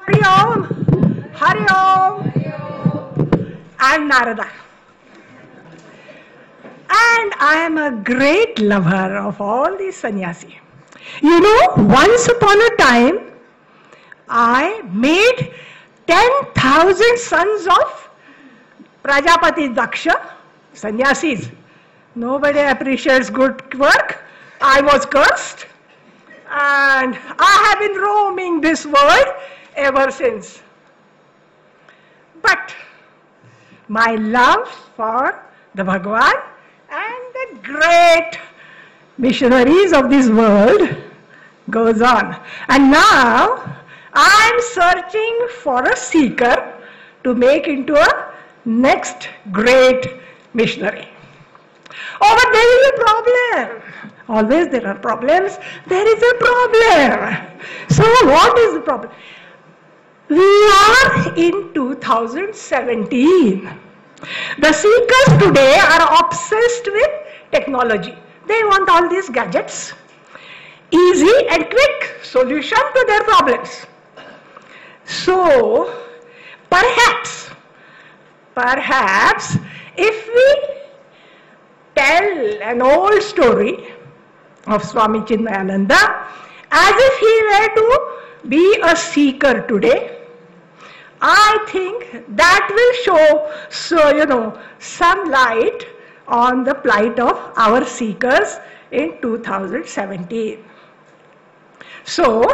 Hari Om, Hari Om. I'm Narada. And I am a great lover of all these sannyasi. You know, once upon a time, I made 10,000 sons of Prajapati Daksha, sannyasis. Nobody appreciates good work. I was cursed. And I have been roaming this world ever since. But my love for the Bhagwan and the great missionaries of this world goes on. And now I am searching for a seeker to make into a next great missionary. Oh, but there is a problem. Always there are problems. There is a problem. So what is the problem? We are in 2017. The seekers today are obsessed with technology. They want all these gadgets. Easy and quick solution to their problems. So, perhaps, if we tell an old story of Swami Chinmayananda as if he were to be a seeker today, I think that will show, some light on the plight of our seekers in 2017. So,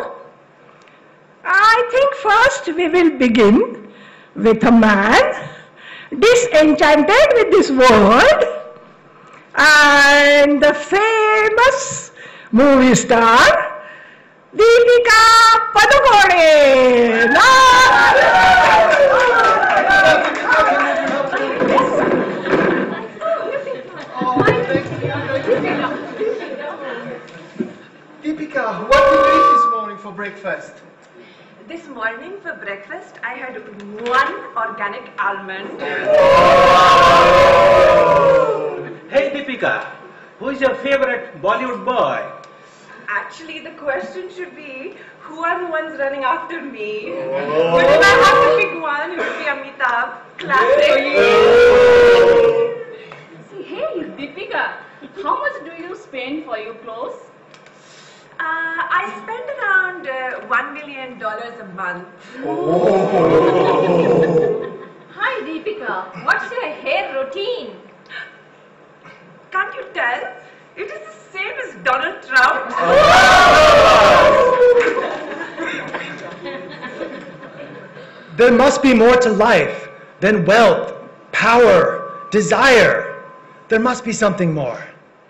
I think first we will begin with a man disenchanted with this world and the famous movie star Deepika Padukone. Deepika, what did you eat this morning for breakfast? This morning for breakfast, I had one organic almond. Hey Deepika, who is your favorite Bollywood boy? Actually, the question should be, who are the ones running after me? But if I have to pick one, it would be Amitabh. Classic. Hey, Deepika, how much do you spend for your clothes? I spend around $1 million a month. Hi, Deepika, what's your hair routine? Can't you tell? It is the same as Donald Trump. There must be more to life than wealth, power, desire. There must be something more.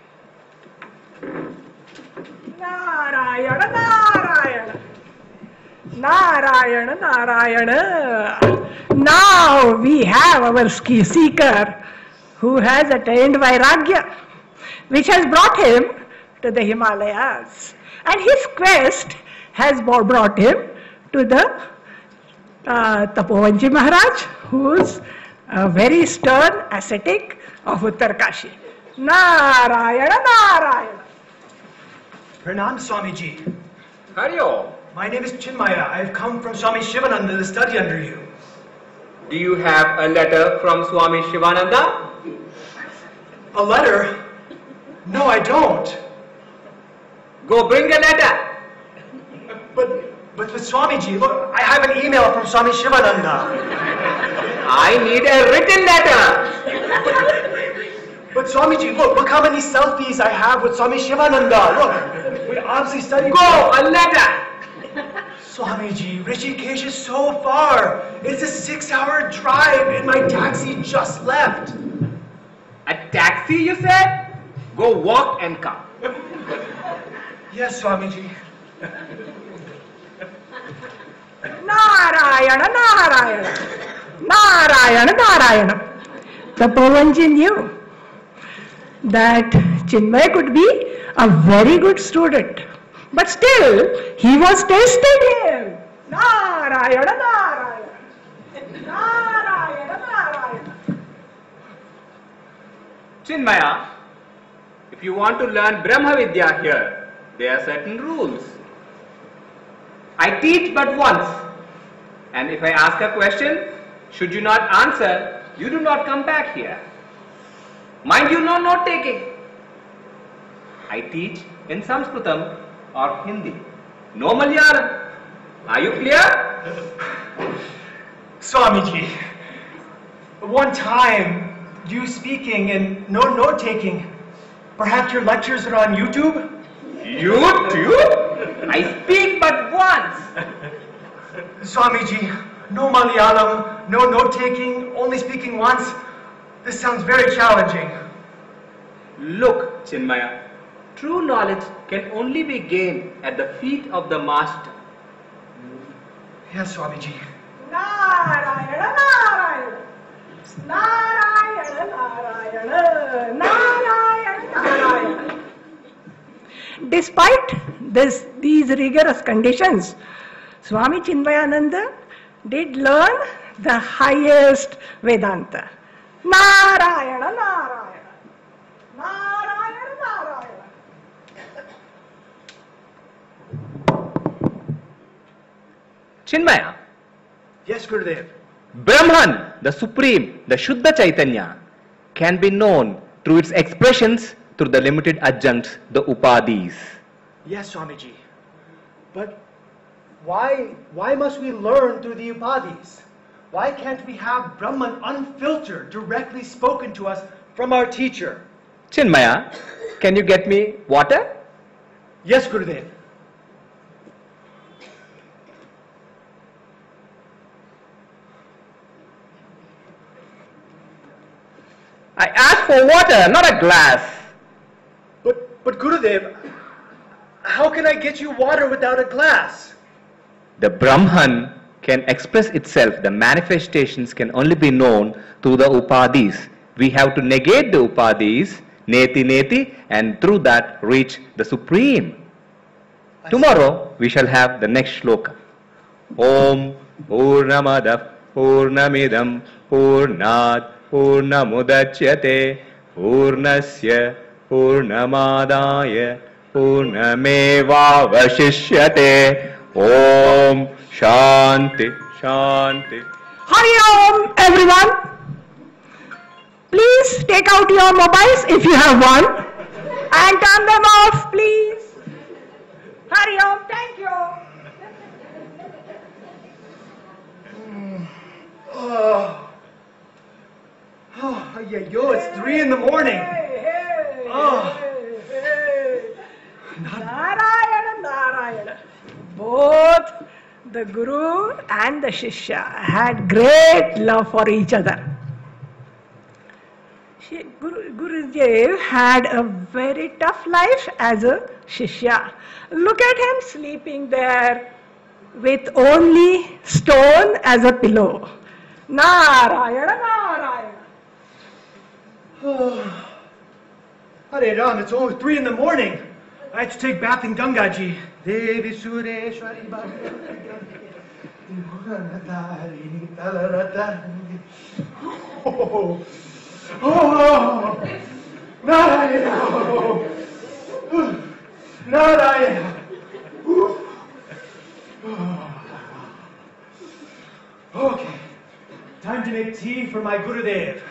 Narayana, Narayana. Narayana, Narayana. Now we have our seeker who has attained Vairagya, which has brought him to the Himalayas. And his quest has brought him to the Tapovan Maharaj, who's a very stern ascetic of Uttarkashi. Narayana, Narayana. Pranam Swamiji. Hari Om. My name is Chinmaya. I have come from Swami Shivananda to study under you. Do you have a letter from Swami Shivananda? A letter? No, I don't. Go bring a letter. But Swamiji, look, I have an email from Swami Shivananda. I need a written letter. But Swamiji, look how many selfies I have with Swami Shivananda. Look, we obviously studied. Go, a letter. Swamiji, Rishikesh is so far. It's a 6-hour drive and my taxi just left. A taxi, you said? Go walk and come. Yes, Swamiji. Narayana, Narayana. Narayana, Narayana. Tapovanji knew that Chinmaya could be a very good student. But still, he was testing him. Narayana, Narayana. Narayana, Narayana. Chinmaya, if you want to learn Brahma Vidya here, there are certain rules. I teach but once. And if I ask a question, should you not answer, you do not come back here. Mind you, no note taking. I teach in Sanskritam or Hindi, no Malayalam. Are you clear? Swamiji, one time you speaking and no note taking. Perhaps your lectures are on YouTube? YouTube? I speak but once. Swamiji, no Malayalam, no note taking, only speaking once. This sounds very challenging. Look, Chinmaya, true knowledge can only be gained at the feet of the master. Yes, Swamiji. Narayana, Narayana. Narayana, Narayana. Narayana, Narayana. Despite these rigorous conditions, Swami Chinmayananda did learn the highest Vedanta. Narayana, Narayana. Narayana, Narayana. Chinmaya, Yes, Gurudev. Brahman, the Supreme, the Shuddha Chaitanya, can be known through its expressions through the limited adjuncts, the Upadis. Yes, Swamiji. But why must we learn through the Upadis? Why can't we have Brahman unfiltered, directly spoken to us from our teacher? Chinmaya, can you get me water? Yes, Gurudev. I asked for water, not a glass. But Gurudev, how can I get you water without a glass? The Brahman can express itself, the manifestations can only be known through the Upadis. We have to negate the Upadis, neti neti, and through that reach the Supreme. Tomorrow we shall have the next shloka. Om Purnamadav Purnamidam Purnat Purnamudachyate Purnasya Purnamadaya Purnameva Vashishyate. Om Shanti Shanti. Hari Om, everyone. Please take out your mobiles if you have one and turn them off, please. Hari Om, thank you. It's 3 in the morning. Hey, Oh. hey. Narayana, Narayana. Both the Guru and the Shishya had great love for each other. Guruji had a very tough life as a Shishya. Look at him sleeping there with only stone as a pillow. Narayana, Narayana. Hare Ram, it's only 3 in the morning. I have to take bath in Gangaji. Devi Sureshwari Oh, Narayana. Narayana. Okay, time to make tea for my Gurudev.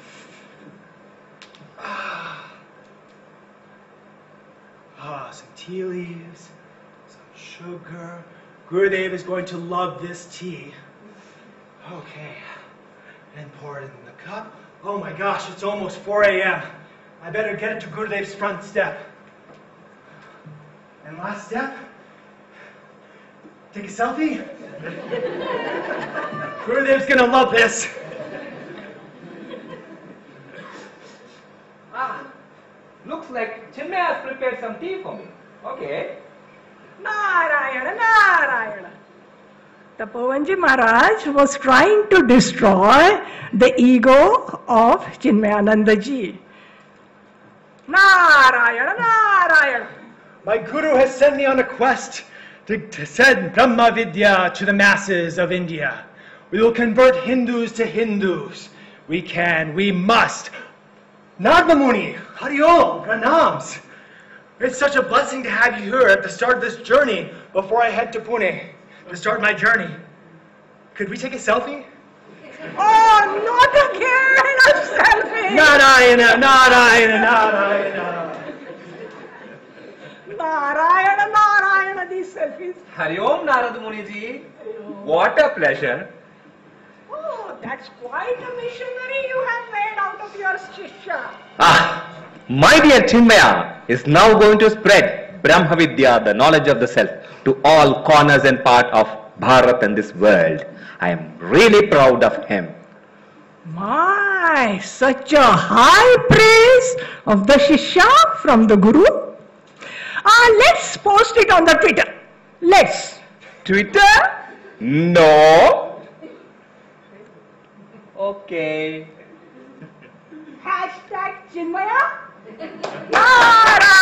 Some tea leaves, some sugar. Gurudev is going to love this tea. Okay, and pour it in the cup. Oh my gosh, it's almost 4 a.m. I better get it to Gurudev's front step. And last step, take a selfie. Gurudev's gonna love this. Looks like Chinmaya has prepared some tea for me. Okay. Narayana, Narayana. Tapovan Maharaj was trying to destroy the ego of Chinmayanandaji. Narayana, Narayana. My Guru has sent me on a quest to send Brahma Vidya to the masses of India. We will convert Hindus to Hindus. We can, we must. Narada Muni, Hari Om, Pranams. It's such a blessing to have you here at the start of this journey before I head to Pune to start my journey. Could we take a selfie? Oh, not again a selfie! Narayana, Narayana, Narayana. Narayana, Narayana, these selfies. Hari Om Narad Muniji. What a pleasure. Oh, that's quite a missionary you have made out of your shishya. My dear Chinmaya is now going to spread Brahma Vidya, the knowledge of the self, to all corners and part of Bharat and this world. I am really proud of him. My, such a high praise of the shishya from the Guru. Let's post it on the Twitter. Let's. Twitter? No. Okay. Hashtag Chinmaya. Nara.